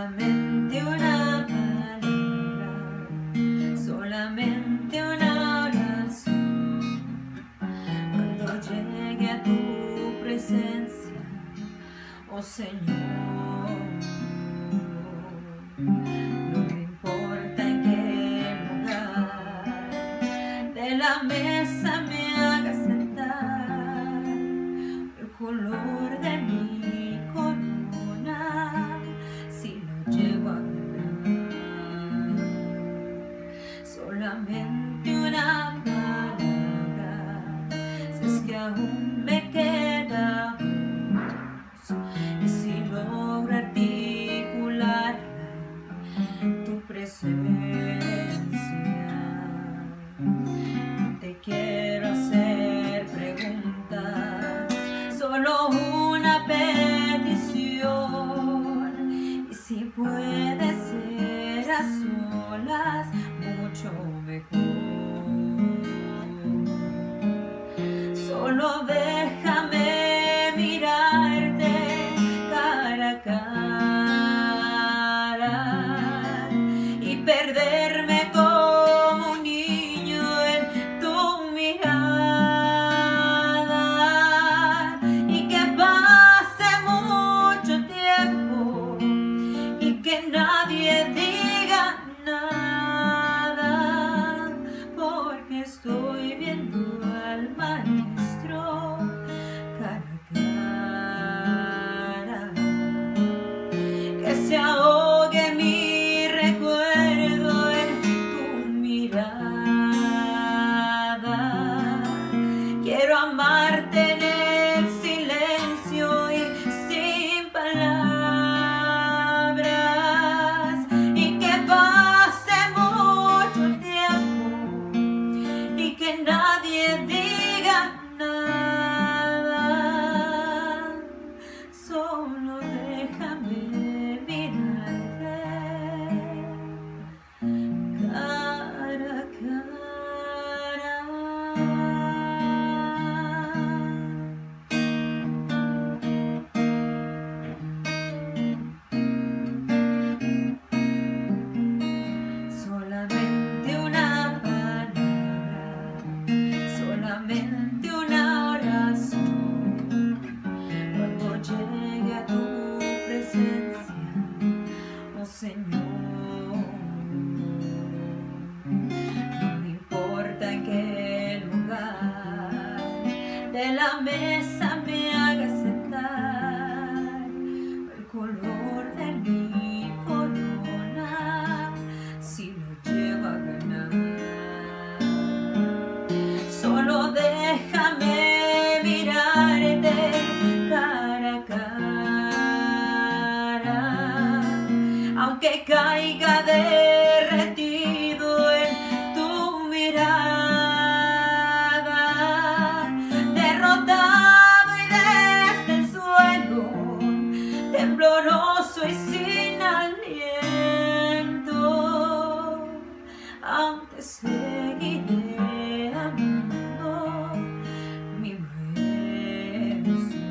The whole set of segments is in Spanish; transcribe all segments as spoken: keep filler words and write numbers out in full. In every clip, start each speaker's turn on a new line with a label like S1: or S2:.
S1: Solamente una palabra, solamente una oración. Cuando llegue a tu presencia, oh Señor, no me importa en qué lugar de la mesa me haga sentar, el color de mi corona si lo llego a ganar. Solamente una palabra, si es que aún me queda voz, y si logro articularla en tu presencia. No te quiero hacer preguntas, solo una petición, y si puede ser a solas, mucho mejor. Solo déjame mirarte cara a cara y perderme como un niño en tu mirada, y que pase mucho tiempo y que nadie diga nada, porque estoy viendo al maestro cara a cara. Que se ahogue mi recuerdo en tu mirada. Quiero amarte en el silencio y sin palabras, y que pase mucho tiempo y que nadie diga nada. Solo déjame mirarte cara a cara. Solamente una palabra, solamente una oración. Cuando llegue a tu presencia, oh Señor, no me importa en qué lugar de la mesa me haga sentar, el color de mi corona si lo llevo a ganar. Solo déjame mirarte cara a cara, aunque caiga derretido en tu mirada, derrotado y desde el suelo, tembloroso y sin aliento, aunque seguiré amando mi maestro.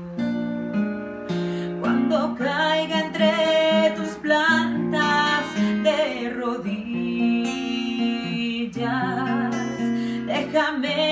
S1: Cuando caiga entre tus plantas de rodillas, déjame